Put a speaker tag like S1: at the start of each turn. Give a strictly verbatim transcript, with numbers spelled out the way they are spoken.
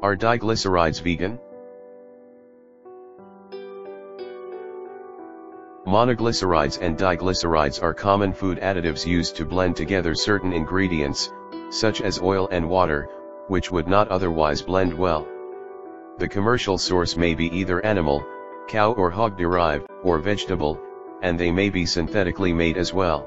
S1: Are diglycerides vegan? Monoglycerides and diglycerides are common food additives used to blend together certain ingredients, such as oil and water, which would not otherwise blend well. The commercial source may be either animal, cow or hog derived, or vegetable, and they may be synthetically made as well.